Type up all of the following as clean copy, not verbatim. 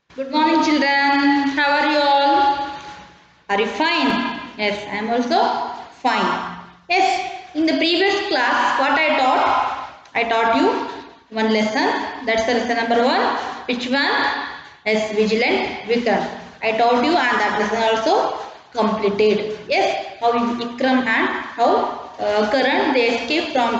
Good morning, children. How are you all? Are you fine? Yes, I am also fine. Yes, in the previous class, what I taught? I taught you one lesson. That's the lesson number 1. Which one? Yes, vigilant Vikram. I taught you, and that lesson also completed. Yes, how Ikram and how Karan they escape from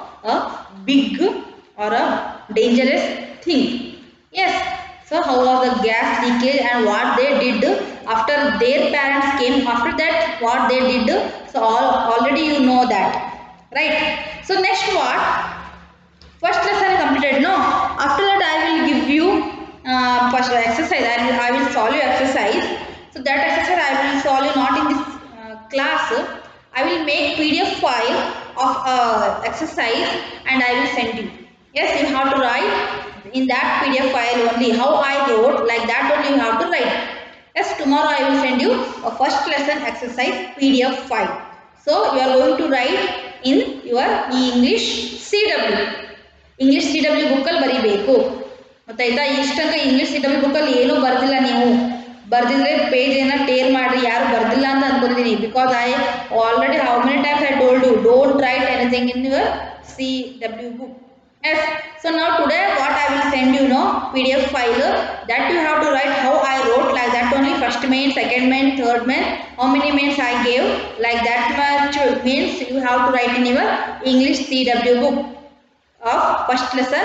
a big or a dangerous thing. Yes. So how was the gas leakage and what they did after their parents came, after that what they did. So already you know that, right? So next what? First lesson completed, no? After that I will give you first exercise. I will solve you exercise. So that exercise I will solve you not in this class. I will make PDF file of exercise and I will send you. Yes, you have to write in that PDF file only how I wrote, like that only you have to write. Yes, tomorrow I will send you a first lesson exercise PDF file. So you are going to write in your English CW. English C W ಬುಕ್ಕಲ್ಲಿ ಬರೀಬೇಕು ಗೊತ್ತಾಯ್ತಾ. ಇಷ್ಟಂಕ English C W ಬುಕ್ಕಲ್ಲಿ ಏನೂ ಬರ್ದಿಲ್ಲ. ನೀವು ಬರ್ದಿದ್ರೆ page ಏನ tear ಮಾಡ್ರಿ. ಯಾರು ಬರ್ದಿಲ್ಲ ಅಂತ ಅನ್ಕೊಂಡಿದ್ದೀನಿ. Because I already how many times I told you don't write anything in your C W book. Yes. So now today what I will send you know PDF file that you have to write how I wrote, like that only. First main, second main, third main, how many mains I gave, like that much means you have to write in your English CW book of first lesson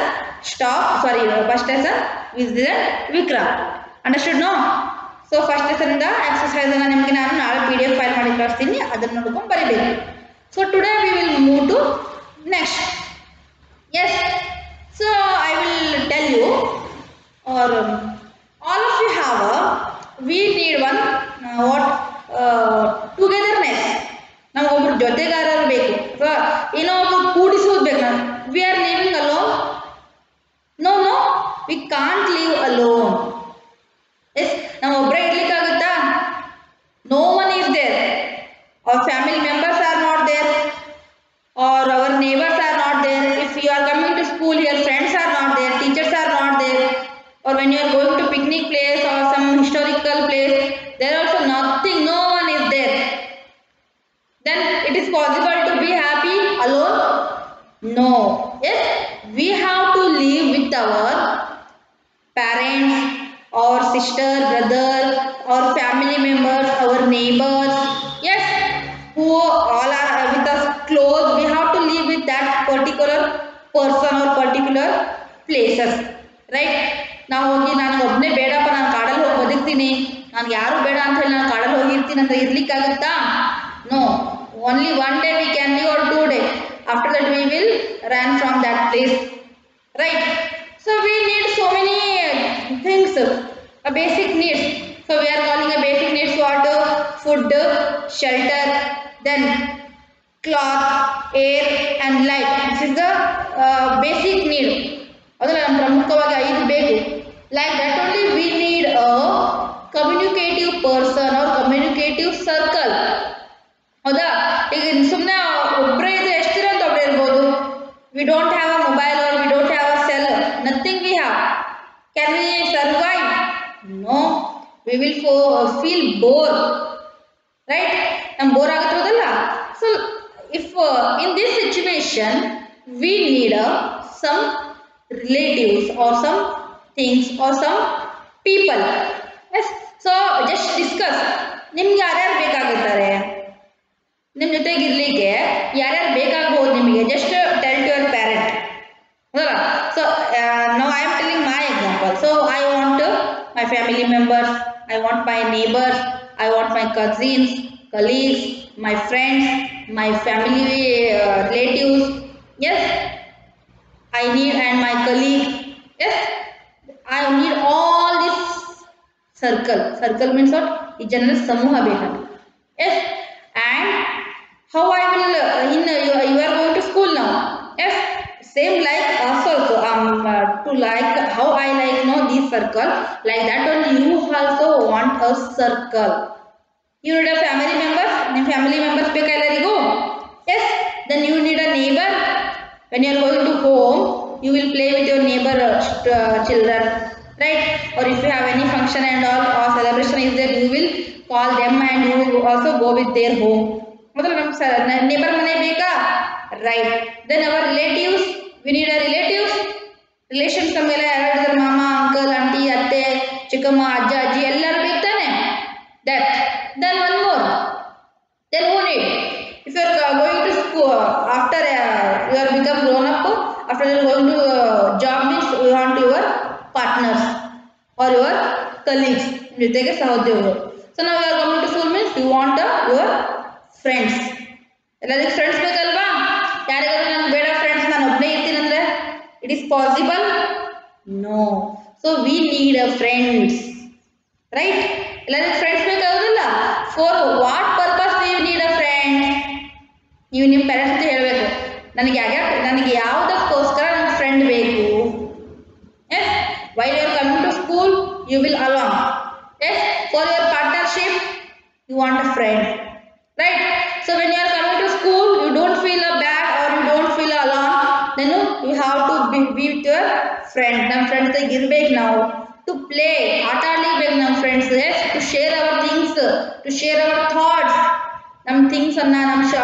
first lesson vigilant Vikram. Understood no? So first lesson ಇಂದ exercise ಅನ್ನು ನಿಮಗೆ ನಾನು ನಾಳೆ PDF file ಮಾಡಿ ಕಳಿಸ್ತೀನಿ, ಅದನ್ನು ನೋಡ್ಕೊಂಡು ಬರೀಬೇಕು. So today we will move to next. Yes, so I will tell you, or all of you have we need one togetherness. ನಮ್ಗೆ ಒಬ್ರು ಜೊತೆಗಾರರು ಬೇಕು, ಅಥವಾ ಏನೋ ಒಬ್ರು ಕೂಡಿಸೋದು ಬೇಕು. We are living alone. No, we can't live alone. Yes, ನಾವು ಒಬ್ಬರೇ ಇರ್ಲಿಕ್ಕಾಗುತ್ತಾ? No one is there. Our family members are not there, or our neighbors are not there. If you are coming to school, your friends are not there, teachers are not there, or when you are going to picnic place or some historical place, there also nothing, no one is there. Then it is possible to be happy alone? No. Yes, we have to live with our parents, or sister, brother, or family members, our neighbors. Yes, who all are with us close. We have to live with that particular person or particular places, right? ನಾವು ಹೋಗಿ ನಾನು ಒಬ್ಬನೇ ಬೇಡಪ್ಪ, ನಾನು ಕಾಡಲ್ಲಿ ಹೋಗಿ ಬದುಕ್ತೀನಿ, ನಾನು ಯಾರು ಬೇಡ ಅಂತ ಹೇಳಿ ನಾನು ಕಾಡಲ್ಲಿ ಹೋಗಿರ್ತೀನಿ ಅಂತ ಇರ್ಲಿಕ್ಕಾಗುತ್ತಾ? No. Only one day we can live, or 2 days. After that we will run from that place, right? So we need so many things, basic needs. So we are calling a basic needs what? Food, shelter, then cloth, air and light. This is the basic need. ಅದಲ್ಲ ನಮ್ಮ ಪ್ರಮುಖವಾಗಿ 5 ಬೇಕು. Like that only we need a communicative person or communicative circle. ಹೌದಾ? ಈಗ ಸುಮ್ಮನೆ ಒಬ್ಬರೇ ಇದ್ರೆ ಎಷ್ಟು ದಿನ ಅಂತ ಒಬ್ಬರೇ ಇರ್ಬೋದು. We don't have a mobile or we don't have a cell, nothing we have. Can we survive? No, we will feel bored, right? Nam bore aguತ್ತದಲ್ಲ. So if in this situation we need some relatives or some things or some people. Yes, so just discuss. ನಿಮ್ಗೆ ಯಾರ್ಯಾರು ಬೇಕಾಗುತ್ತಾರೆ, ನಿಮ್ಮ ಜೊತೆಗೆ ಇರ್ಲಿಕ್ಕೆ ಯಾರ್ಯಾರು ಬೇಕಾಗಬಹುದು ನಿಮಗೆ? Just tell to your parent. So now I am telling my example. So I want my family members, I want my neighbors, I want my cousins, colleagues, my friends, my family relatives. Yes, I need, and my colleague. Yes, I need all this circle means what? ಈ ಜನರ ಸಮೂಹ ಬೇಕು. Yes, and how I will you are going to school now. Yes, same like us also to like how I like know this circle, like that only you also want a circle. You need a family members, ನಿಮ್ಮ family members ಬೇಕಾ ಎಲ್ಲರಿಗೂ? Yes, then you need a neighbor. When you are going to home, you will play with your neighbor children, right? Or if you have any function function and all or celebration is there, you will call them and you will also go with their home. मतलब ನಮ್ಮ neighbor ಮನೆ ಬೇಕಾ, right? Then our relatives, we need a relatives. Relations ನಮ್ಗೆಲ್ಲ ಯಾರು ಮಾಮ, uncle, aunty, ಅತ್ತೆ, ಚಿಕ್ಕಮ್ಮ, ಅಜ್ಜ, ಅಜ್ಜಿ ಎಲ್ಲರೂ ಬೇಕು ತಾನೆ. That. Then one more. Then who need? If you are going to school after you are become grown up, after you are going to job means you want your partners or your colleagues, ಜೊತೆಗೆ ಸಹೋದ್ಯೋಗಿಗಳು. So now you are going to school means you want your friends. ಎಲ್ಲರಿಗೂ friends ಬೇಕಲ್ವಾ? ಯಾರಿಗಾದ್ರೂ ನನಗೆ ಬೇಡ friends, ನಾನು ಒಬ್ಬನೇ ಇರ್ತೀನಿ ಅಂದ್ರೆ it is possible? No. So we need a friends, right? ಎಲ್ಲರಿಗೂ ಫ್ರೆಂಡ್ಸ್ ಬೇಕಾಗೋದಿಲ್ಲ. For what purpose do you need a friend? ನೀವು ನಿಮ್ಮ ಪೇರೆಂಟ್ಸ್ ಅಂತ ಹೇಳಬೇಕು, ನನಗೆ ಯಾವುದಕ್ಕೋಸ್ಕರ ನನ್ನ ಫ್ರೆಂಡ್ ಬೇಕು. Yes, while you are coming to school you will along. Yes, for your partnership you want a friend, right? So when you are coming to school you don't feel bad or you don't feel alone, then you have to be with your friend. ನಮ್ಮ friends ಇರ್ಬೇಕು, ನಾವು to play ಆಟ ಆಡ್ಲಿಕ್ಕೆ ನಮ್ಮ friends. Yes, to share our things, to share our thoughts, ನಮ್ಮ things ಅನ್ನ,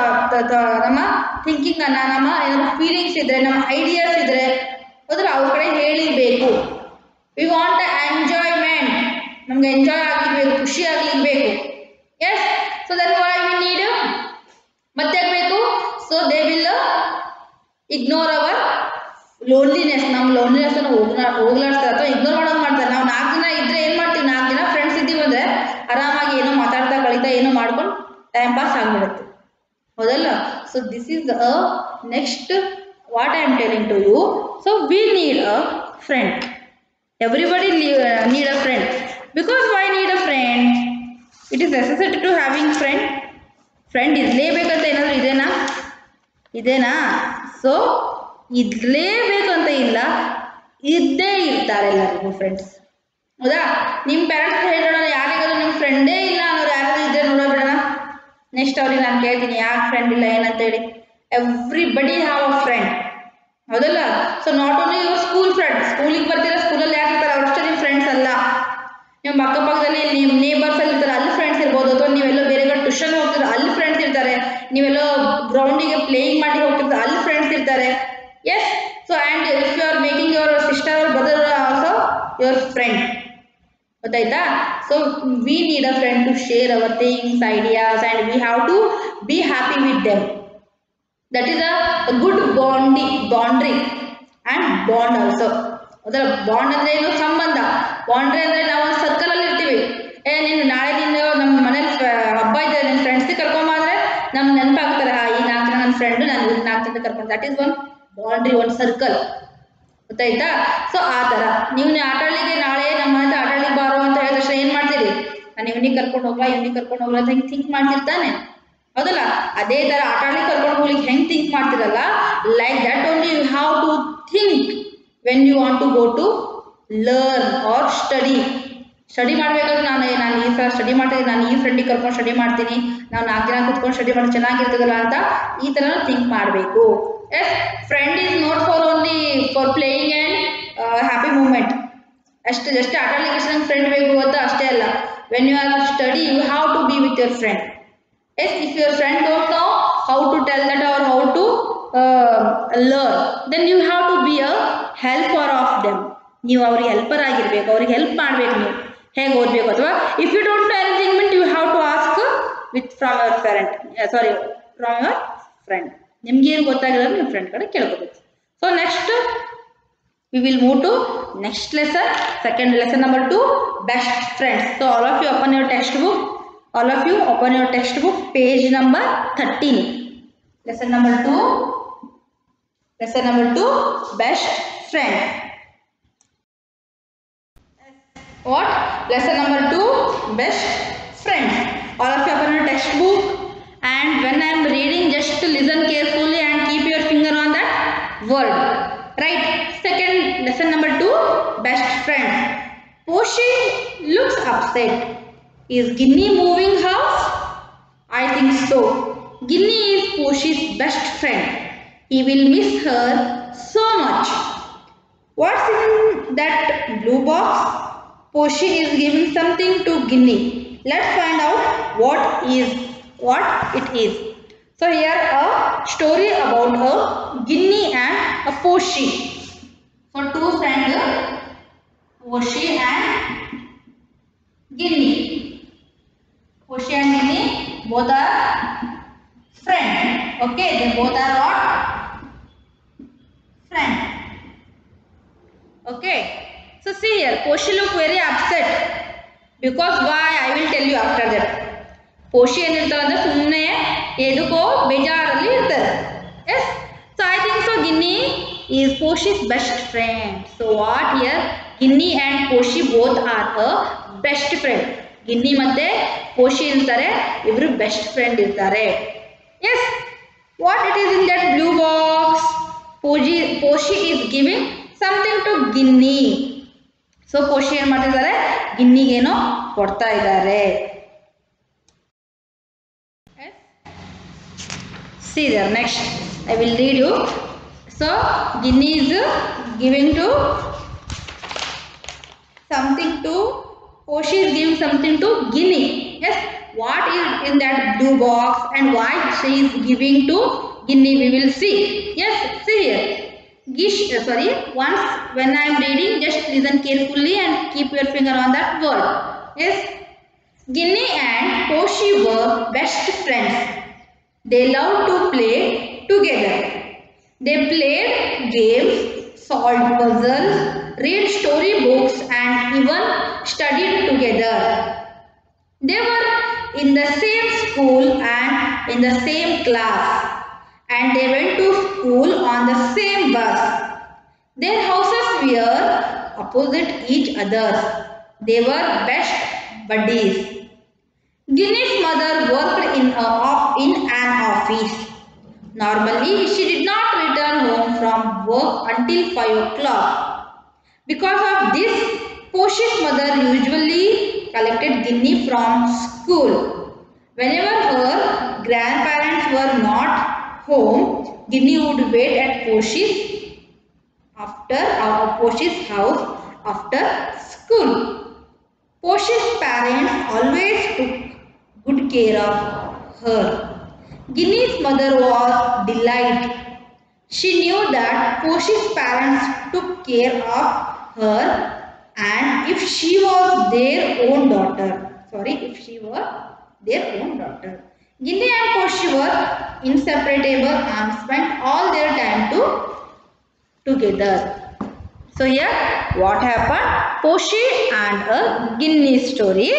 ನಮ್ಮ thinking ಅನ್ನ, ನಮ್ಮ ಏನಾದ್ರು ಫೀಲಿಂಗ್ಸ್ ಇದ್ರೆ, ನಮ್ಮ ಐಡಿಯಾಸ್ ಇದ್ರೆ ಹೋದ್ರೆ ಅವ್ರ ಕಡೆ ಹೇಳಿರ್ಬೇಕು. ವಿ ವಾಂಟ್ ಎಂಜಾಯ್ಮೆಂಟ್, ನಮ್ಗೆ ಎಂಜಾಯ್ ಆಗ್ಲಿಕ್ಕೆ, ಖುಷಿ ಆಗ್ಲಿಕ್ಕೆ ಬೇಕು. Yes, so that why we need ಮತ್ತೆ ಬೇಕು. So they will ignore our loneliness. ನಮ್ಮ ಲೋನ್ಲಿನೆಸ್ ಅನ್ನು ಹೋಗ್ಲಾಡ್ತಾರೆ ಅಥವಾ ಇಗ್ನೋರ್ ಮಾಡೋದು ಮಾಡ್ತಾರೆ. ನಾವು 4 ಜನ ಇದ್ರೆ ಏನ್ ಮಾಡ್ತೀವಿ, 4 ಜನ ಫ್ರೆಂಡ್ಸ್ ಇದ್ದೀವಿ ಅಂದ್ರೆ ಆರಾಮಾಗಿ ಏನೋ ಮಾತಾಡ್ತಾ ಕಳೀತಾ ಏನೋ ಮಾಡ್ಕೊಂಡು ಟೈಮ್ ಪಾಸ್ ಆಗಿಬಿಡುತ್ತೆ, ಹೌದಲ್ಲ? So this is next what I am telling to you. So we need a friend. Everybody need a friend. Because why need a friend? It is necessary to having friend. Friend ಇರಲೇಬೇಕಂತ ಏನಾದರೂ ಇದೇನಾ? So ಇರಲೇಬೇಕಂತ ಇಲ್ಲ, ಇದ್ದೇ ಇರ್ತಾರೆ ಎಲ್ಲರಿಗೂ friends, ಹೌದಾ? ನಿಮ್ಮ parents ಹೇಳೋಣ, ಯಾರಿಗಾದ್ರೂ ನಿಮ್ಮ ಫ್ರೆಂಡೇ ಇಲ್ಲ ಅನ್ನೋರು ಯಾರಾದ್ರೂ ಇದ್ರೆ ನೋಡೋಬಿಡೋಣ. ನೆಕ್ಸ್ಟ್ ಅವ್ರಿಗೆ ನಾನು ಕೇಳ್ತೀನಿ, ಯಾಕೆ ಫ್ರೆಂಡ್ ಇಲ್ಲ ಏನಂತೇಳಿ. ಎವ್ರಿಬಡಿ ಹ್ಯಾವ್ ಅ ಫ್ರೆಂಡ್, ಹೌದಲ್ಲ? So not only your school friend. ಸ್ಕೂಲಿಗೆ ಬರ್ತೀರಾ, ಸ್ಕೂಲಲ್ಲಿ ಯಾರು ಇರ್ತಾರೆ ಅವರಷ್ಟೇ ನಿಮ್ಮ ಫ್ರೆಂಡ್ಸ್ ಅಲ್ಲ. ನಿಮ್ಮ ಅಕ್ಕಪಕ್ಕದಲ್ಲಿ ನಿಮ್ಮ ನೇಬರ್ಸ್ ಅಲ್ಲಿ ಇರ್ತಾರೆ, ಅಲ್ಲಿ ಫ್ರೆಂಡ್ಸ್ ಇರ್ಬೋದು. ಅಥವಾ ನೀವೆಲ್ಲೋ ಬೇರೆ ಕಡೆ ಟ್ಯೂಷನ್ ಹೋಗ್ತಿದ್ರೆ ಅಲ್ಲಿ ಫ್ರೆಂಡ್ಸ್ ಇರ್ತಾರೆ. ನೀವೆಲ್ಲೋ ಗ್ರೌಂಡಿಗೆ ಪ್ಲೇಯಿಂಗ್ ಮಾಡಿ ಹೋಗ್ತಿರ್ತಾರೆ, ಅಲ್ಲಿ ಫ್ರೆಂಡ್ಸ್ ಇರ್ತಾರೆ. Yes, so and if you are making your sister or brother also your friend, ಗೊತ್ತಾಯ್ತಾ? So we need a friend to share our things, ideas, and we have to be happy with them. That is a good boundary and bond also. ಅದರ bond ಅಂದರೆ ಏನು? ಸಂಬಂಧ. Boundary ಅಂದರೆ ನಾವು ಒಂದು ಸರ್ಕಲಲ್ಲಿ ಇರ್ತೀವಿ. ನೀನು ನಾಳೆ ನಮ್ಮ ಮನೇಲಿ ಹಬ್ಬ ಇದೆ, ನನ್ನ ಫ್ರೆಂಡ್ಸಿಗೆ ಕರ್ಕೊಂಬ ಅಂದರೆ ನಮ್ಗೆ ನೆನಪಾಗ್ತಾರೆ, ಈ 4 ಜನ ನನ್ನ ಫ್ರೆಂಡು, ನಾನು 4 ಜನ ಕರ್ಕೊಂಡು. ದಟ್ ಈಸ್ ಒನ್ ಬಾಂಡ್ರಿ, ಒಂದು ಸರ್ಕಲ್, ಗೊತ್ತಾಯ್ತಾ? ಸೊ ಆ ಥರ ನೀವು ಆಟ ಆಡಲಿಕ್ಕೆ ನಾಳೆ ನಮ್ಮ ಮನೆ ಆಟ ಆಡ್ಲಿಕ್ಕೆ ಬಾರೋ ಅಂತ ಹೇಳಿದ ತಕ್ಷಣ ಏನು ಮಾಡ್ತೀರಿ? ನಾನು ಇವನಿಗೆ ಕರ್ಕೊಂಡು ಹೋಗ್ಲಾ, ಇವನಿಗೆ ಕರ್ಕೊಂಡು ಹೋಗ್ಲಾ ಅಂತ ಹಿಂಗೆ ಥಿಂಕ್ ಮಾಡ್ತಿರ್ತಾನೆ, ಹೌದಲ್ಲ? ಅದೇ ಥರ ಆಟ ಆಡ್ಲಿಕ್ಕೆ ಕರ್ಕೊಂಡು ಹೋಗ್ಲಿಕ್ಕೆ ಹೆಂಗೆ ಥಿಂಕ್ ಮಾಡ್ತಿರಲ್ಲ, like that only you have to think when you want to go to learn or study. Study ಮಾಡಬೇಕಾದ್ರೆ ನಾನು ಈ ಥರ ಸ್ಟಡಿ ಮಾಡ್ತೀನಿ, ನಾನು ಈ ಫ್ರೆಂಡಿಗೆ ಕರ್ಕೊಂಡು ಸ್ಟಡಿ ಮಾಡ್ತೀನಿ, ನಾವು 4 ಜನ ಕುತ್ಕೊಂಡು ಸ್ಟಡಿ ಮಾಡಿ ಚೆನ್ನಾಗಿರ್ತದಲ್ಲ ಅಂತ ಈ ಥರ ಥಿಂಕ್ ಮಾಡಬೇಕು. Yes, friend is not for only for playing and happy moment. ಅಷ್ಟೇ ಜಸ್ಟ್ ಆಟ ಆಡಲಿಕ್ಕೆ ಎಷ್ಟು ನಂಗೆ ಫ್ರೆಂಡ್ ಬೇಕು ಅಂತ ಅಷ್ಟೇ ಅಲ್ಲ. When you are study you have to be with your friend. Yes, if your friend don't know how to tell that or how to learn, then you have to be a helper of them. ನೀವು ಅವ್ರಿಗೆ helper ಆಗಿರ್ಬೇಕು, ಅವ್ರಿಗೆ help ಮಾಡಬೇಕು. ನೀವು ಹೇಗೆ ಓದಬೇಕು, ಅಥವಾ if you don't know anything mean you have to ask from your friend. ನಿಮ್ಗೆ ಏನು ಗೊತ್ತಾಗಿಲ್ಲ ನಿಮ್ಮ ಫ್ರೆಂಡ್ ಕಡೆ ಕೇಳ್ಕೋಬೇಕು. So next we will move to next lesson, second lesson number 2, best friends. So all of you open your textbook, page number 13. Lesson number 2, best friend. What? Lesson number 2, best friends. All of you open your textbook, and when I am reading, just listen carefully and keep your finger on that word. Right? Second, lesson number 2, best friends. Poshi looks upset. Is Ginny moving house? I think so. Ginny is Poshi's best friend. He will miss her so much. What's in that blue box? Poshi is giving something to Ginny. Let's find out what it is. So here a story about a Ginny and a Poshi. So two friends, Poshi and Ginny. Poshi and Ginny both are friends. Okay, they both are what? Friends. Okay. So see here, Poshi look very upset. Because why? I will tell you after that. Poshi ಏನಿರ್ತಾರೆ ಅಂದ್ರೆ ಸುಮ್ಮನೆ ಎದಕ್ಕೋ ಬೇಜಾರಲ್ಲಿ ಇರ್ತಾರೆ. Yes. So I think so Ginny is Poshi's best friend. So what here? Ginny and Poshi both are a best friend. Ginny ಮತ್ತೆ Poshi ಇರ್ತಾರೆ, ಇವರು best friend ಇರ್ತಾರೆ. Yes. What it is in that blue box? Poshi is giving something to Ginny. So Poshi ಏನು ಮಾಡ್ತಿದ್ದಾರೆ? ಗಿನ್ನಿಗೆ ಏನೋ ಕೊಡ್ತಾ ಇದ್ದಾರೆ. See there, next I will read you. So Ginny is giving to something to Poshi is giving something to Ginny. Yes, what is in that blue box and why she is giving to Ginny we will see. Yes, see here. Once when I am reading, just listen carefully and keep your finger on that word. Yes, Ginny and Poshi were best friends. They loved to play together. They played games, solved puzzles, read story books and even studied together. They were in the same school and in the same class, and they went to school on the same bus. Their houses were opposite each other. They were best buddies. Ginny's mother worked in an office. Normally, she did not return home from work until 5 o'clock. Because of this, Poshi's mother usually collected Ginny from school. Whenever her grandparents were not home, Ginny would wait at Poshi's house after school. Poshi's parents always took good care of her. Ginny's mother was delighted. She knew that Poshi's parents took care of her and if she was their own daughter. Ginny and Poshi were inseparable and spent all their time together. So here what happened? Poshi and a Ginny story.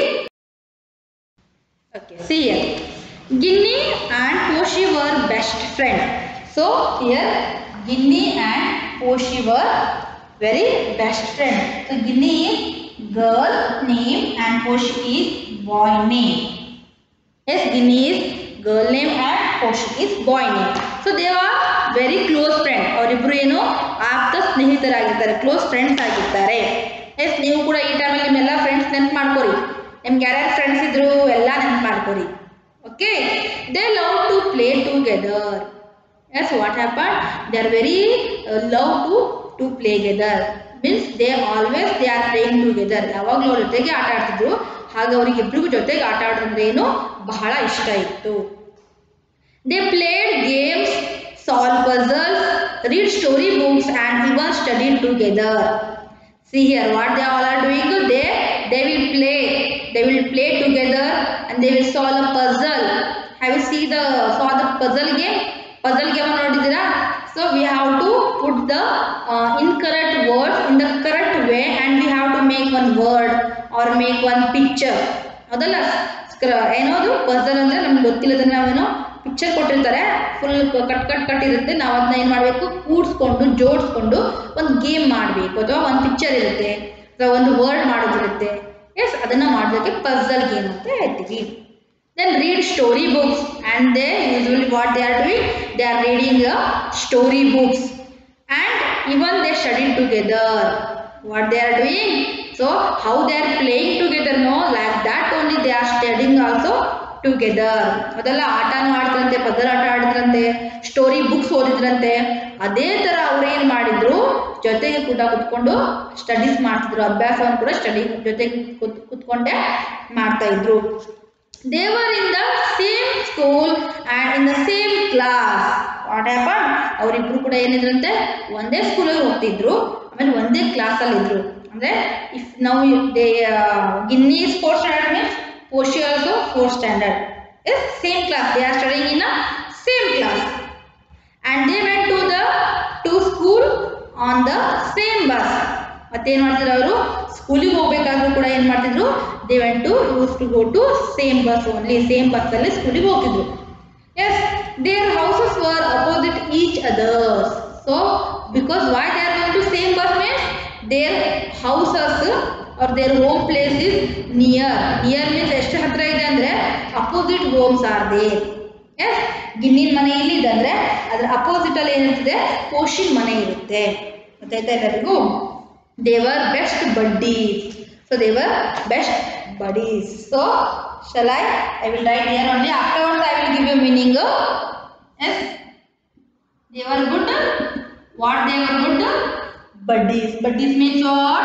Okay, see here. Ginny and Poshi were best friends. So here Ginny and Poshi were very best friends. So Ginny is girl name and Poshi is boy name. Yes, Ginny is girl name and Poshi is boy name. So they are very close friends. ಅವರಿಬ್ಬರು ಏನು ಆಪ್ತ ಸ್ನೇಹಿತರಾಗಿರ್ತಾರೆ, close friends ಆಗಿರ್ತಾರೆ. Yes, ನೀವು ಕೂಡ ಈ ಟೈಮಲ್ಲಿ ನಿಮ್ಮೆಲ್ಲ ಫ್ರೆಂಡ್ಸ್ ನೆನಪು ಮಾಡ್ಕೊರಿ. ನಿಮ್ಗೆ ಯಾರ್ಯಾರು ಫ್ರೆಂಡ್ಸ್ ಇದ್ರು ಎಲ್ಲ ನೆನಪು ಮಾಡ್ಕೊರಿ. Okay, they love to play together. Yes, what happened? They are very love to play together. Means they are playing together. ಯಾವಾಗಲೂ ಅವರ ಜೊತೆಗೆ ಆಟ ಆಡ್ತಿದ್ರು. ಹಾಗೆ ಅವರಿಗೆ ಇಬ್ಬರಿಗೂ ಜೊತೆಗೆ ಆಟ ಆಡೋದಂದ್ರೆ ಏನು ಬಹಳ ಇಷ್ಟ ಇತ್ತು. They played games, solved puzzles, read story books and even studied together. See here what they all are doing. They will play together and they will solve a puzzle. Have you seen the puzzle game? Puzzle game ನೋಡಿದ್ದೀರಾ? So we have to put the incorrect words in the correct way and we have to make one word or make one picture. ಅದಲ್ಲ ಏನೋದು puzzle ಅಂದ್ರೆ ನಮ್ಗೆ ಗೊತ್ತಿಲ್ಲದನ್ನ ನಾವೇನೋ picture ಕೊಟ್ಟಿರ್ತಾರೆ, full cut ಇರುತ್ತೆ. ನಾವು ಅದನ್ನ ಏನು ಮಾಡಬೇಕು, ಕೂಡಿಸ್ಕೊಂಡು ಜೋಡಿಸ್ಕೊಂಡು ಒಂದು ಗೇಮ್ ಮಾಡಬೇಕು. ಅಥವಾ ಒಂದು ಪಿಕ್ಚರ್ ಇರುತ್ತೆ ಅಥವಾ ಒಂದು ವರ್ಡ್ ಮಾಡೋದಿರುತ್ತೆ. ಎಸ್, ಅದನ್ನು ಮಾಡೋದಕ್ಕೆ ಪಜಲ್ ಗೇಮ್ ಅಂತ ಹೇಳ್ತೀವಿ. Then read story books and they usually what they are doing, they are reading the story books and even they study together. What they are doing? So how they are playing together, no, like that only they are studying also together. ಅದೆಲ್ಲ ಆಟನೂ ಆಡ್ತಾರಂತೆ, puzzle ಆಟ ಆಡಿದ್ರಂತೆ, story books ಓದಿದ್ರಂತೆ. ಅದೇ ಥರ ಅವ್ರು ಏನು ಮಾಡಿದ್ರು, ಜೊತೆಗೆ ಕೂಡ ಕುತ್ಕೊಂಡು ಸ್ಟಡೀಸ್ ಮಾಡ್ತಿದ್ರು, ಅಭ್ಯಾಸವನ್ನು ಕೂಡ ಜೊತೆಗೆ ಕುತ್ಕೊಂಡೇ ಮಾಡ್ತಾ ಇದ್ರು. They were in the same school and in the same class. What happened? ಅವರಿಬ್ರು ಕೂಡ ಏನಿದ್ರಂತೆ ಒಂದೇ ಸ್ಕೂಲಲ್ಲಿ ಹೋಗ್ತಿದ್ರು, ಆಮೇಲೆ ಒಂದೇ ಕ್ಲಾಸಲ್ಲಿ ಇದ್ರು. ಅಂದ್ರೆ ಇಫ್ ನಾವು Ginny is 4th standard means Poshi also 4th standard. Is same class. They are studying in a same class. And they went to school on the same bus. ಮತ್ತೆ ಏನು ಮಾಡ್ತಿದ್ರು ಅವರು ಸ್ಕೂಲಿಗೆ ಹೋಗ್ಬೇಕಾದ್ರೂ ಕೂಡ ಏನು ಮಾಡ್ತಿದ್ರು, they went to use to go to same bus only, same bus ಅಲ್ಲಿ ಸ್ಕೂಲಿಗೆ ಹೋಗ್ತಿದ್ರು. Yes, their houses were opposite each others. So because why they are going to same bus means their houses are their home place is near. Near means ಎಷ್ಟು ಹತ್ರ ಇದೆ ಅಂದ್ರೆ opposite homes are there. Yes, ಗಿನ್ನಿನ ಮನೆ ಇಲ್ಲಿದೆ ಅಂದ್ರೆ ಅದ್ರ opposite ಅಲ್ಲಿ ಏನಿರ್ತದೆ, ಪೋಷಿನ ಮನೆ ಇರುತ್ತೆ. ಗೊತ್ತಾಯ್ತಾ ಎಲ್ಲರಿಗೂ? They were best buddies. So they were best buddies. So shall I will write here only. Afterwards I will give you meaning. Yes, they were good. What they were good? Buddies. Buddies means what?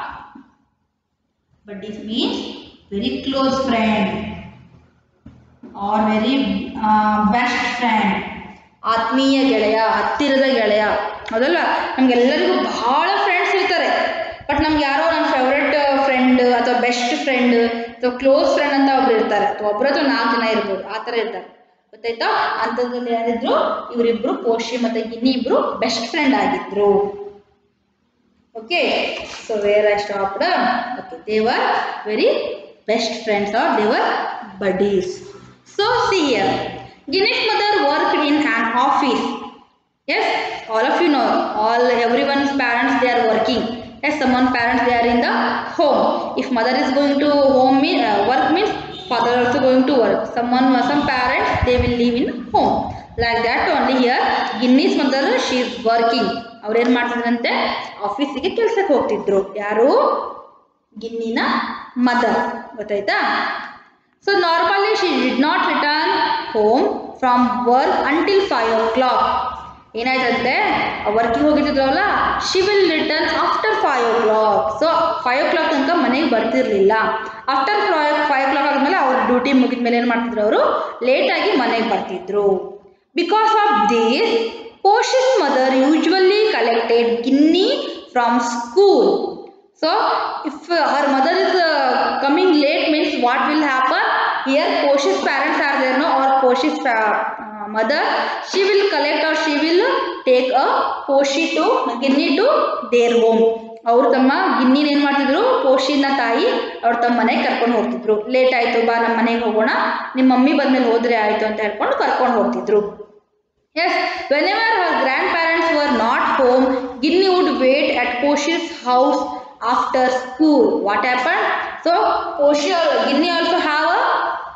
Buddies means very close friend or very best friend. ಆತ್ಮೀಯ ಗೆಳೆಯ, ಹತ್ತಿರದ ಗೆಳೆಯ. ಹೌದಲ್ಲ, ನಮ್ಗೆಲ್ಲರಿಗೂ ಬಹಳ friends ಇರ್ತಾರೆ. But ನಮ್ಗೆ ಯಾರೋ ನಮ್ಮ ಫೇವ್ರೆಟ್ ಫ್ರೆಂಡ್ ಅಥವಾ ಬೆಸ್ಟ್ ಫ್ರೆಂಡ್ ಅಥವಾ ಕ್ಲೋಸ್ ಫ್ರೆಂಡ್ ಅಂತ ಒಬ್ರು ಇರ್ತಾರೆ, ಅಥವಾ ಒಬ್ರು ಅಥವಾ 4 ಜನ ಇರ್ಬೋದು, ಆ ಥರ ಇರ್ತಾರೆ. ಗೊತ್ತಾಯ್ತಾ? ಅಂಥದ್ರಲ್ಲಿ ಯಾರಿದ್ರು, ಇವರಿಬ್ರು ಪೋಷಿ ಮತ್ತೆ ಗಿನ್ನಿ ಇಬ್ರು ಬೆಸ್ಟ್ ಫ್ರೆಂಡ್ ಆಗಿದ್ರು. Okay, so where I stopped. Okay, they were very best friends are they were buddies. So see here, Ginny's mother worked in an office. Yes, all of you know, everyone's parents, they are working. Yes, someone parents, they are in the home. If mother is going to work means father also going to work. Some parents, they will live in home. Like that only here, Ginny's mother, she is working. ಅವ್ರು ಏನು ಮಾಡ್ತಿದ್ರಂತೆ, ಆಫೀಸಿಗೆ ಕೆಲಸಕ್ಕೆ ಹೋಗ್ತಿದ್ರು. ಯಾರು? ಗಿನ್ನಿನ mother. ಗೊತ್ತಾಯ್ತಾ? So normally she did not return home from work until 5 o'clock. ಏನಾಯ್ತಂತೆ, working ಹೋಗಿದ್ರಲ್ಲ, she will return after 5 o'clock. So 5 o'clock ತನಕ ಮನೆಗೆ ಬರ್ತಿರ್ಲಿಲ್ಲ. ಆಫ್ಟರ್ 5 o'clock ಆದ್ಮೇಲೆ ಅವ್ರ ಡ್ಯೂಟಿ ಮುಗಿದ ಮೇಲೆ ಏನು ಮಾಡ್ತಿದ್ರು, ಅವರು ಲೇಟಾಗಿ ಮನೆಗೆ ಬರ್ತಿದ್ರು. Because of this, Poshi's mother usually collected Ginny from school. So if her mother is coming late means what will happen? Here Poshi's parents are there, no, or Poshi's mother, she will collect or she will take a Poshi to Ginny to their home. ಅವರು ತಮ್ಮ ಗಿನ್ನಿನ ಏನು ಮಾಡ್ತಿದ್ರು, ಪೋಷಿನ ತಾಯಿ ಅವ್ರ ತಮ್ಮ ಮನೆಗೆ ಕರ್ಕೊಂಡು ಹೋಗ್ತಿದ್ರು. ಲೇಟ್ ಆಯಿತು, ಬಾ ನಮ್ಮ ಮನೆಗೆ ಹೋಗೋಣ, ನಿಮ್ಮ ಮಮ್ಮಿ ಬಂದಮೇಲೆ ಹೋದ್ರೆ ಆಯಿತು ಅಂತ ಹೇಳ್ಕೊಂಡು ಕರ್ಕೊಂಡು ಹೋಗ್ತಿದ್ರು. Yes, whenever her grandparents were not home, Ginny would wait at Poshi's house after school. What happened? So Ginny also have a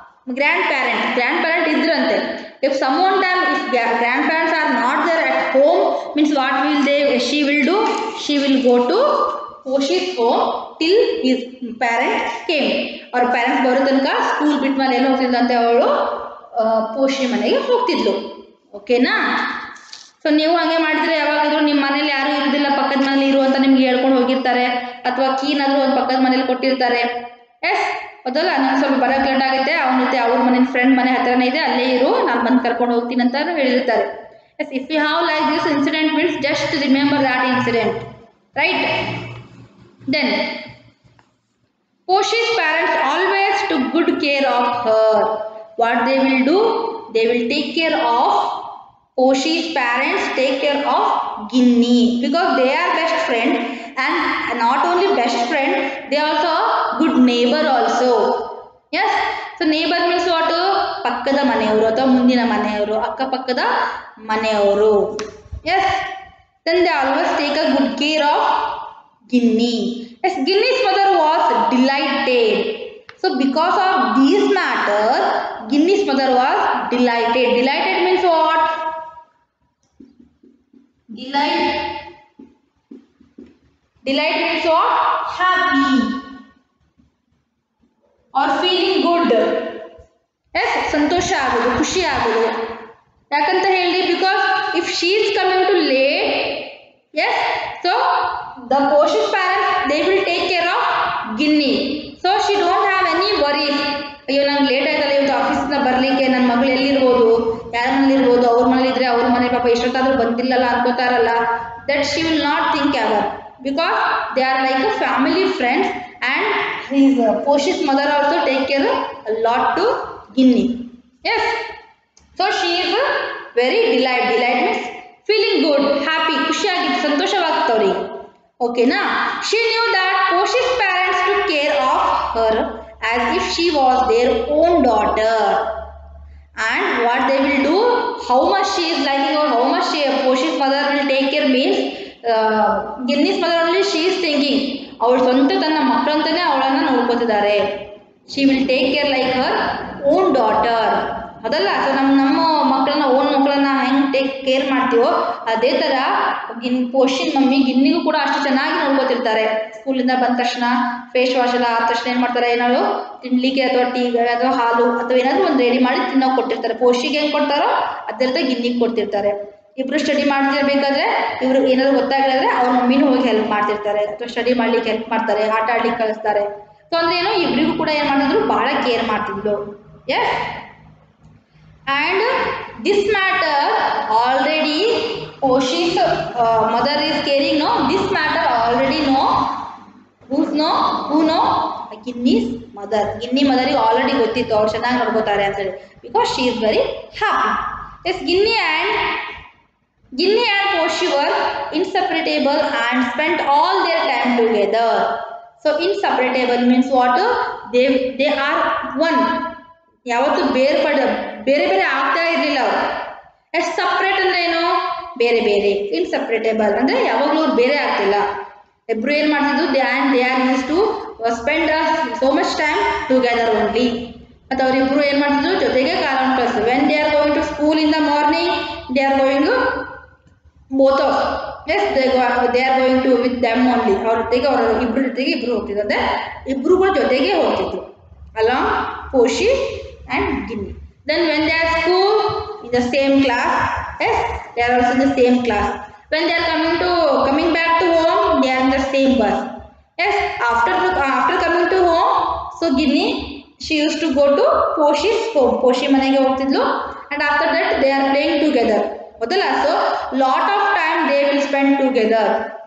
grandparent idrante. If someone time, if grandparents are not there at home means what will she will do? She will go to Poshi's home till his parents came. Or parents ಬರೋ ತನಕ school ಬಿಟ್ಟ ಮೇಲೆ ಏನು ಹೋಗ್ತಿದ್ದಂತೆ, ಅವಳು ಪೋಷಿ ಮನೆಗೆ ಹೋಗ್ತಿದ್ಲು. ಓಕೆನಾ? So ನೀವು ಹಾಗೆ ಮಾಡಿದ್ರೆ ಯಾವಾಗಾದ್ರೂ ನಿಮ್ಮ ಮನೇಲಿ ಯಾರು ಇರೋದಿಲ್ಲ, ಪಕ್ಕದ ಮನೇಲಿ ಇರು ಅಂತ ನಿಮ್ಗೆ ಹೇಳ್ಕೊಂಡು ಹೋಗಿರ್ತಾರೆ, ಅಥವಾ ಕೀನಾದ್ರೂ ಒಂದು ಪಕ್ಕದ ಮನೇಲಿ ಕೊಟ್ಟಿರ್ತಾರೆ. ಎಸ್, ಅದಲ್ಲ, ನಂಗೆ ಸ್ವಲ್ಪ ಬರೋಕ್ಕೆ ಲೇಟ್ ಆಗುತ್ತೆ, ಅವನ ಜೊತೆ ಅವ್ರ ಮನೆ ಫ್ರೆಂಡ್ ಮನೆ ಹತ್ರನೇ ಇದೆ, ಅಲ್ಲೇ ಇರು, ನಾನು ಬಂದು ಕರ್ಕೊಂಡು ಹೋಗ್ತೀನಿ ಅಂತ ಹೇಳಿರ್ತಾರೆ. Yes, if you have like this incident means just remember that incident, right? Then Poshi's parents always took good care of her. What they will do? They will take care of Poshi's parents, take care of Ginny, because they are best friend, and not only best friend, they also good neighbor also. Yes, so neighbor means what? ಪಕ್ಕದ ಮನೆಯವರು ಅಥವಾ ಮುಂದಿನ ಮನೆಯವರು, ಅಕ್ಕಪಕ್ಕದ ಮನೆಯವರು. Yes, then they always take a good care of Ginny. Yes, Ginny's mother was delighted. So because of these matters, Ginny's mother was delighted. Delighted means what? Delight means what? Happy or feeling good. Yes, ಸಂತೋಷ ಆಗೋದು, ಖುಷಿ ಆಗೋದು. ಯಾಕಂತ ಹೇಳಿ, because if she is coming to late, yes, so Ginny. So she don't have any worries. ಅಯ್ಯೋ ನಂಗೆ late ಆಯ್ತಲ್ಲ ಇವತ್ತು ಆಫೀಸಿಂದ ಬರಲಿಕ್ಕೆ, ನನ್ನ ಮಗಳು ಎಲ್ಲಿರ್ಬೋದು, ಯಾರ ಮನೇಲಿ ಇರ್ಬೋದು, ಅವ್ರ ಮನೇಲಿ ಇದ್ರೆ ಅವ್ರ ಮನೆ ಪಾಪ ಎಷ್ಟೊತ್ತಾದ್ರೂ ಬಂದಿಲ್ಲಲ್ಲ ಅನ್ಕೋತಾರಲ್ಲ. That she will not think ever, because they are like a family friends and his Poshi's mother also take care a lot to Ginny. Yes, so she is very delight means feeling good, happy, ಖುಷಿಯಾಗಿತ್ತು, ಸಂತೋಷವಾಗ್ತವ್ರಿಗೆ. ಓಕೆನಾ. She knew that Poshi's parents to care of her as if she was their own daughter, and what they will do, how much she is liking or how much Poshi's mother will take care means Ginny's mother only she is thinking ಅವಳು ಸ್ವಂತ ತನ್ನ ಮಕ್ಕಳಂತಾನೆ ಅವಳನ್ನ ನೋಡ್ಕೋತಿದ್ದಾರೆ. she will take care like her own daughter, ಅದಲ್ಲ. ಸೊ ನಮ್ಮ ಮಕ್ಕಳನ್ನ ಓನ್ ಮಕ್ಕಳನ್ನ ಹೆಂಗೆ ಟೇಕ್ ಕೇರ್ ಮಾಡ್ತೀವೋ ಅದೇ ಥರ ಪೋಷಿನ ಮಮ್ಮಿ ಗಿನ್ನಿಗೂ ಕೂಡ ಅಷ್ಟು ಚೆನ್ನಾಗಿ ನೋಡ್ಕೋತಿರ್ತಾರೆ. ಸ್ಕೂಲಿಂದ ಬಂದ ತಕ್ಷಣ ಫೇಸ್ ವಾಶ್ ಎಲ್ಲ ಆದ ತಕ್ಷಣ ಏನು ಮಾಡ್ತಾರೆ, ಏನಾದ್ರು ತಿನ್ಲಿಕ್ಕೆ ಅಥವಾ ಟೀ ಅಥವಾ ಹಾಲು ಅಥವಾ ಏನಾದರೂ ಒಂದು ರೆಡಿ ಮಾಡಿ ತಿನ್ನೋಕೆ ಕೊಟ್ಟಿರ್ತಾರೆ. ಪೋಷಿಗೆ ಹೆಂಗೆ ಕೊಡ್ತಾರೋ ಅದೇ ರೀತಿ ಗಿನ್ನಿಗೆ ಕೊಡ್ತಿರ್ತಾರೆ. ಇಬ್ಬರು ಸ್ಟಡಿ ಮಾಡ್ತಿರ್ಬೇಕಾದ್ರೆ ಇವರು ಏನಾದ್ರು ಗೊತ್ತಾಗಿದ್ರೆ ಅವ್ರ ಮಮ್ಮಿನೂ ಹೋಗಿ ಹೆಲ್ಪ್ ಮಾಡ್ತಿರ್ತಾರೆ, ಅಥವಾ ಸ್ಟಡಿ ಮಾಡ್ಲಿಕ್ಕೆ ಹೆಲ್ಪ್ ಮಾಡ್ತಾರೆ, ಆಟ ಆಡ್ಲಿಕ್ಕೆ ಕಳಿಸ್ತಾರೆ. ಸೊ ಅಂದ್ರೆ ಏನು, ಇಬ್ಬರಿಗೂ ಕೂಡ ಏನು ಮಾಡಿದ್ರು, ಭಾಳ ಕೇರ್ ಮಾಡ್ತಿದ್ರು. Yes, and this matter already Poshi's mother is caring. No, this matter already know who know Ginny's mother. Ginny mother is already ಗೊತ್ತಿತ್ತು ಅವ್ರು ಚೆನ್ನಾಗಿ ನೋಡ್ಕೋತಾರೆ ಅಂತ ಹೇಳಿ, because she is very happy. Yes, Ginny and Poshi were inseparable and spent all their time together. So inseparable means what? They are one. ಯಾವತ್ತು ಬೇರೆ ಬೇರೆ ಆಗ್ತಾ ಇರಲಿಲ್ಲ ಅವರು. ಎಷ್ಟು ಸಪ್ರೇಟ್ ಅಂದ್ರೆ ಏನು, ಬೇರೆ ಬೇರೆ. ಇನ್ಸಪ್ರೇಟೇಬಲ್ ಅಂದ್ರೆ ಯಾವಾಗಲೂ ಅವ್ರು ಬೇರೆ ಆಗ್ತಿಲ್ಲ. ಇಬ್ರು ಏನು ಮಾಡ್ತಿದ್ರು, they are use to spend so much time together only. ಮತ್ತು ಅವರಿಬ್ರು ಏನು ಮಾಡ್ತಿದ್ರು, ಜೊತೆಗೆ ಕಾಲವನ್ನು ಕಳಿಸ್ತಾರೆ. When they are going to school in the morning, they are going both of. Yes, they are going to with them only. ಅವ್ರ ಜೊತೆಗೆ ಇಬ್ರು ಹೋಗ್ತಿದ್ರು, ಅಂದರೆ ಇಬ್ರುಗಳ ಜೊತೆಗೆ ಹೋಗ್ತಿದ್ರು, along Poshi and Ginny. Then when they are school in the same class, yes, they are also in the same class. When they are coming back to home, they are in the same bus. Yes, after coming to home, so Ginny, she used to go to Poshi's home. Poshi manege hogtidlu, and after that they are playing together. Hodala, so lot of time they will spend together.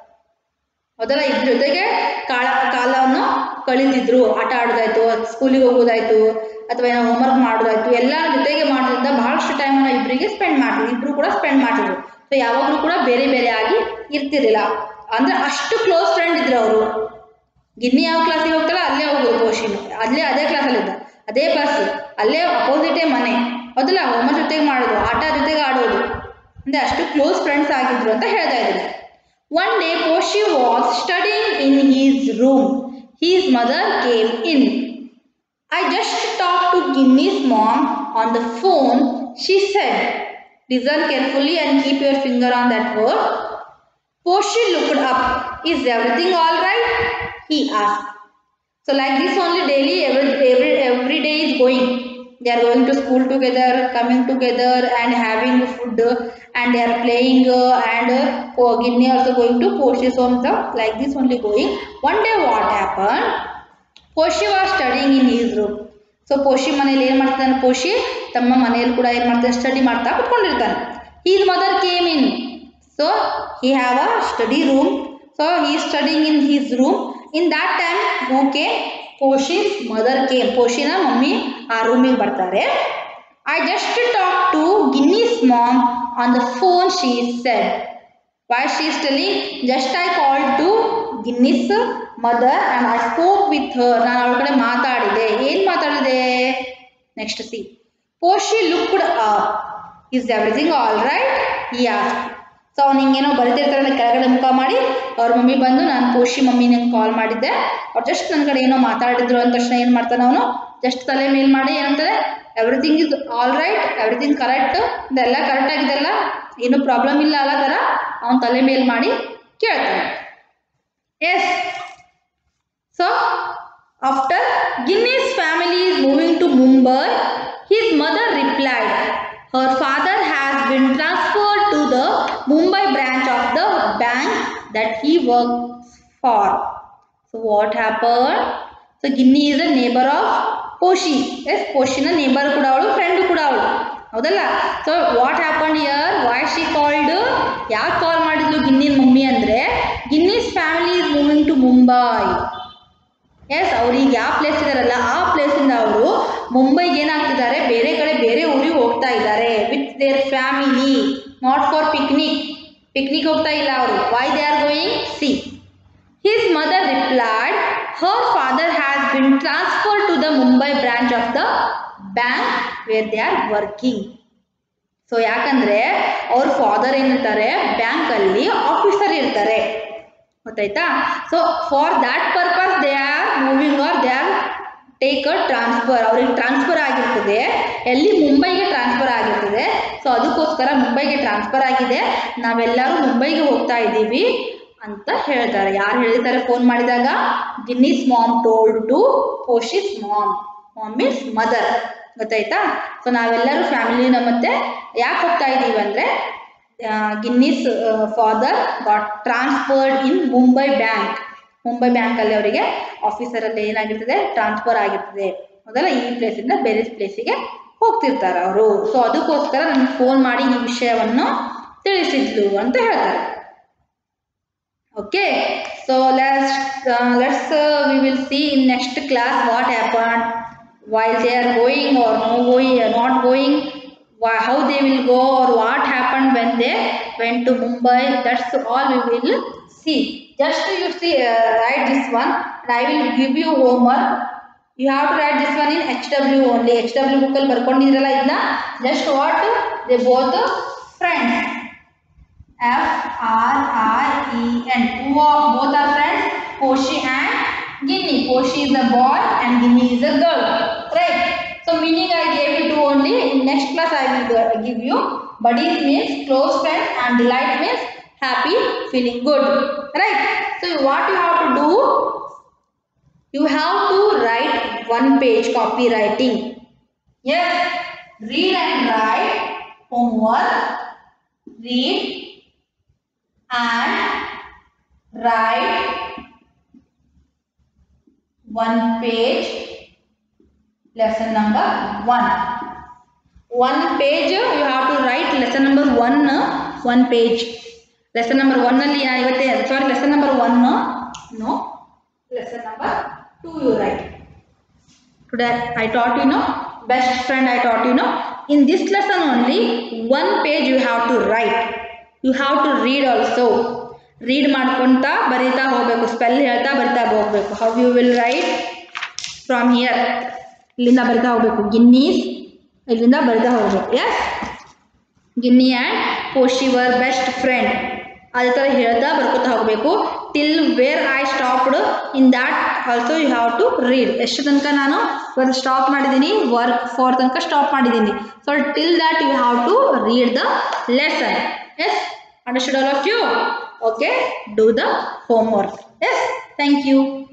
ಅದೆಲ್ಲ ಇದ್ರ ಜೊತೆಗೆ ಕಾಲವನ್ನು ಕಳೀತಿದ್ರು. ಆಟ ಆಡೋದಾಯ್ತು, ಸ್ಕೂಲಿಗೆ ಹೋಗೋದಾಯ್ತು, ಅಥವಾ ಏನೋ homework ಮಾಡೋದಾಯ್ತು, ಎಲ್ಲರ ಜೊತೆಗೆ ಮಾಡೋದ್ರಿಂದ ಬಹಳಷ್ಟು ಟೈಮನ್ನು ಇಬ್ಬರಿಗೆ ಸ್ಪೆಂಡ್ ಮಾಡ್ತಿದ್ರು. ಇಬ್ರು ಕೂಡ ಸ್ಪೆಂಡ್ ಮಾಡ್ತಿದ್ರು. ಸೊ ಯಾವಾಗಲೂ ಕೂಡ ಬೇರೆ ಬೇರೆ ಆಗಿ ಇರ್ತಿರ್ಲಿಲ್ಲ. ಅಂದ್ರೆ ಅಷ್ಟು ಕ್ಲೋಸ್ ಫ್ರೆಂಡ್ ಇದ್ರು ಅವರು. ಗಿನ್ನಿ ಯಾವ ಕ್ಲಾಸಿಗೆ ಹೋಗ್ತಾಳೆ ಅಲ್ಲೇ ಹೋಗೋದು, ಪೋಷಿನು ಅದೇ ಕ್ಲಾಸಲ್ಲಿದ್ದ, ಅದೇ ಬಸ್, ಅಲ್ಲೇ ಅಪೋಸಿಟೇ ಮನೆ. ಅದಲ್ಲ, ಹೋಮ್ವರ್ಕ್ ಜೊತೆಗೆ ಮಾಡೋದು, ಆಟ ಜೊತೆಗೆ ಆಡೋದು, ಅಂದ್ರೆ ಅಷ್ಟು ಕ್ಲೋಸ್ ಫ್ರೆಂಡ್ಸ್ ಆಗಿದ್ರು ಅಂತ ಹೇಳ್ತಾ ಇದ್ರು. One day Poshi was studying in his room. His mother came in. I just talked to Ginny's mom on the phone, she said. Listen carefully and keep your finger on that word. Poshi looked up. Is everything all right? He asked. So like this only daily, every day is going. They are going to school together, coming together and having food, and they are playing and Ginny also going to Poshi's home. So like this only going. One day what happened? Poshi was studying in his room. So Poshi ಮನೆಯಲ್ಲಿ ಏನು ಮಾಡ್ತಾನೆ, Poshi ತಮ್ಮ ಮನೆಯಲ್ಲಿ ಕೂಡ ಏನು ಮಾಡ್ತಾನೆ, study ಮಾಡ್ತಾ ಕುತ್ಕೊಂಡಿರ್ತಾನೆ. His mother came in. So he have a study room. So he is studying in his room. In that time who came? Poshi's mother came. Poshiನ ಮಮ್ಮಿ ಆ ರೂಮಿಗೆ ಬರ್ತಾರೆ. I just talked to Ginny's mom on the phone, she said. Why she is telling? Just I called to Ginny's mother and I spoke with her. ನಾನು ಅವಳ ಕಡೆ ಮಾತಾಡಿದೆ. ಏನು ಮಾತಾಡಿದೆ? Next see. Poshi looked up. Is everything all right? He asked. So ಅವ್ನು ಹಿಂಗೇನೋ ಬರೀತಿರ್ತಾರಲ್ಲ, ಕೆಳಗಡೆ ಮುಖ ಮಾಡಿ ಅವ್ರ ಮಮ್ಮಿ ಬಂದು, ನಾನು ಪೋಷಿ ಮಮ್ಮಿ ನಂಗೆ ಕಾಲ್ ಮಾಡಿದ್ದೆ, ಅವ್ರು ಜಸ್ಟ್ ನನ್ನ ಕಡೆ ಏನೋ ಮಾತಾಡಿದ್ರು ಅಂದ ತಕ್ಷಣ ಏನು ಮಾಡ್ತಾನೆ ಅವನು, ಜಸ್ಟ್ ತಲೆ ಮೇಲ್ ಮಾಡಿ ಏನಂತಾರೆ, everything is all right, everything correct, ಇದೆಲ್ಲ ಕರೆಕ್ಟ್ ಆಗಿದೆಲ್ಲ, ಏನೂ ಪ್ರಾಬ್ಲಮ್ ಇಲ್ಲ ಅಲ್ಲ ಥರ ಅವನು ತಲೆ ಮೇಲ್ ಮಾಡಿ ಕೇಳ್ತಾನೆ. Yes, so after Ginny's family is moving to Mumbai, his mother replied, her father has been transferred to the Mumbai branch of the bank that he works for. So what happened? So Ginny is a neighbour of Poshi. Yes, ಪೋಷಿನ neighbour ಕೂಡ ಅವಳು, friend ಕೂಡ ಅವಳು, ಹೌದಲ್ಲ. So what happen here, why she called, ಯಾಕೆ call ಮಾಡಿದ್ಲು ಗಿನ್ನಿನ mummy ಅಂದರೆ Ginny's family is moving to Mumbai. Yes, ಅವ್ರಿಗೆ ಯಾವ ಪ್ಲೇಸ್ ಇದಾರಲ್ಲ ಆ ಪ್ಲೇಸಿಂದ ಅವರು ಮುಂಬೈಗೆ ಏನಾಗ್ತಿದ್ದಾರೆ, ಬೇರೆ ಕಡೆ ಬೇರೆ ಊರಿಗೆ ಹೋಗ್ತಾ ಇದ್ದಾರೆ with their family, not for picnic ಹೋಗ್ತಾ ಇಲ್ಲ ಅವರು. Why they are going, see. His mother replied her father has been transferred to the Mumbai branch of the bank where they are working. So ಯಾಕಂದ್ರೆ ಅವ್ರ ಫಾದರ್ ಏನಿರ್ತಾರೆ ಬ್ಯಾಂಕಲ್ಲಿ officer ಇರ್ತಾರೆ, ಗೊತ್ತಾಯ್ತಾ. So for that purpose they are moving or they are take a transfer, ಅವ್ರಿಗೆ transfer ಆಗಿರ್ತದೆ, ಎಲ್ಲಿ ಮುಂಬೈಗೆ ಟ್ರಾನ್ಸ್ಫರ್ ಆಗಿರ್ತದೆ. ಸೊ ಅದಕ್ಕೋಸ್ಕರ ಮುಂಬೈಗೆ ಟ್ರಾನ್ಸ್ಫರ್ ಆಗಿದೆ, ನಾವೆಲ್ಲರೂ ಮುಂಬೈಗೆ ಹೋಗ್ತಾ ಇದ್ದೀವಿ ಅಂತ ಹೇಳ್ತಾರೆ. ಯಾರು ಹೇಳ್ತಾರೆ ಫೋನ್ ಮಾಡಿದಾಗ, Ginny's mom told to Poshi's mom, mom means mother, ಗೊತ್ತಾಯ್ತಾ. ಸೊ ನಾವೆಲ್ಲರೂ ಫ್ಯಾಮಿಲಿನ ಮತ್ತೆ ಯಾಕೆ ಹೋಗ್ತಾ ಇದ್ದೀವಿ ಅಂದರೆ Ginny's father got transferred in Mumbai ಬ್ಯಾಂಕಲ್ಲಿ ಅವರಿಗೆ ಆಫೀಸರಲ್ಲಿ ಏನಾಗಿರ್ತದೆ ಟ್ರಾನ್ಸ್ಫರ್ ಆಗಿರ್ತದೆ, ಹೌದಲ್ಲ. ಈ ಪ್ಲೇಸಿಂದ ಬೇರೆ ಪ್ಲೇಸಿಗೆ ಹೋಗ್ತಿರ್ತಾರೆ ಅವರು. ಸೊ ಅದಕ್ಕೋಸ್ಕರ ನನಗೆ ಫೋನ್ ಮಾಡಿ ಈ ವಿಷಯವನ್ನು ತಿಳಿಸಿದ್ಲು ಅಂತ ಹೇಳ್ತಾರೆ. Okay, so let's we will see in next class what happen, while they are going or not going, how they will go or what happened when they went to Mumbai. That's all we will see. Just you see, write this one and I will give you homework. You have to write this one in HW only. HW book ಅಲ್ಲಿ ಬರ್ಕೊಂಡಿದ್ರಲ್ಲ ಇದನ್ನ, just what they both friends, FRIEN, both are friends, Poshi and Ginny. Poshi is a boy and Ginny is a girl, right? So meaning I gave you two only. In next class I will give you. Buddies means close friends and delight means happy, feeling good, right? So what you have to do, you have to write one page copywriting. Yes, read and write homework. Read and write one page, lesson number 1. One page you have to write lesson number 1 page. Lesson number 1 ಅಲ್ಲಿ ನಾನು ಇವತ್ತೇ ಸಾರಿ lesson number 1 no lesson number 2 you write. Today I taught you best friend I taught you in this lesson only one page you have to write. You have to read also. Read ಮಾಡ್ಕೊತಾ ಬರೀತಾ ಹೋಗಬೇಕು, spell ಹೇಳ್ತಾ ಬರಿತಾ ಹೋಗಬೇಕು. How you will write from here, ಇಲ್ಲಿಂದ ಬರಿತಾ ಹೋಗಬೇಕು. Ginny's ಇಲ್ಲಿಂದ ಬರಿತಾ ಹೋಗಬೇಕು. Yes, Ginny and Poshi were best friend, ಅದೇ ಥರ ಹೇಳ್ತಾ ಬರ್ಕೋತಾ ಹೋಗಬೇಕು. Till where I stopped in that also you have to read. ಎಷ್ಟು ತನಕ ನಾನು ಇವತ್ತು ಸ್ಟಾಪ್ ಮಾಡಿದ್ದೀನಿ, ವರ್ಕ್ ಫಾರ್ ತನಕ ಸ್ಟಾಪ್ ಮಾಡಿದ್ದೀನಿ. So till that you have to read the lesson. Yes, understood all of you? Okay, do the homework. Yes, thank you.